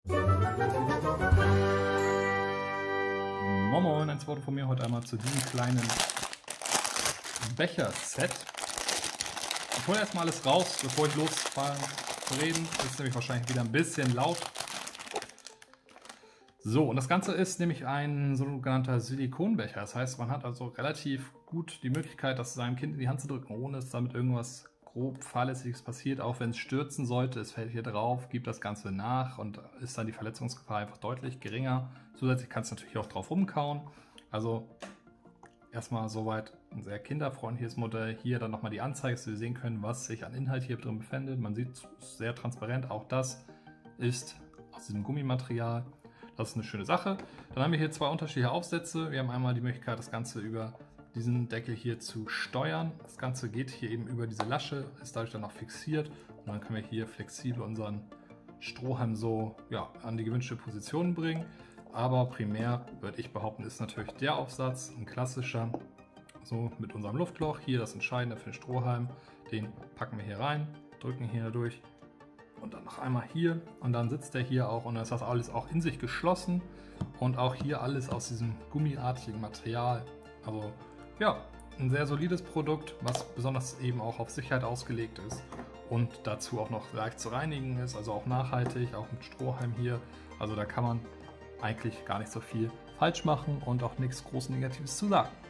Moin Moin, ein Wort von mir heute einmal zu diesem kleinen Becher-Set. Ich hole erstmal alles raus, bevor ich losfahre zu reden. Das ist nämlich wahrscheinlich wieder ein bisschen laut. So, und das Ganze ist nämlich ein sogenannter Silikonbecher. Das heißt, man hat also relativ gut die Möglichkeit, das seinem Kind in die Hand zu drücken, ohne dass damit irgendwas grob Fahrlässiges passiert. Auch wenn es stürzen sollte, es fällt hier drauf, gibt das Ganze nach und ist dann die Verletzungsgefahr einfach deutlich geringer. Zusätzlich kannst du natürlich auch drauf rumkauen. Also erstmal soweit ein sehr kinderfreundliches Modell. Hier dann nochmal die Anzeige, dass wir sehen können, was sich an Inhalt hier drin befindet. Man sieht es sehr transparent, auch das ist aus diesem Gummimaterial. Das ist eine schöne Sache. Dann haben wir hier zwei unterschiedliche Aufsätze. Wir haben einmal die Möglichkeit, das Ganze über diesen Deckel hier zu steuern. Das Ganze geht hier eben über diese Lasche, ist dadurch dann auch fixiert. Und dann können wir hier flexibel unseren Strohhalm so an die gewünschte Position bringen. Aber primär, würde ich behaupten, ist natürlich der Aufsatz, ein klassischer, so mit unserem Luftloch. Hier das Entscheidende für den Strohhalm. Den packen wir hier rein, drücken hier durch. Und dann noch einmal hier und dann sitzt der hier auch und dann ist das alles auch in sich geschlossen und auch hier alles aus diesem gummiartigen Material. Also ja, ein sehr solides Produkt, was besonders eben auch auf Sicherheit ausgelegt ist und dazu auch noch leicht zu reinigen ist, also auch nachhaltig, auch mit Strohhalm hier. Also da kann man eigentlich gar nicht so viel falsch machen und auch nichts groß Negatives zu sagen.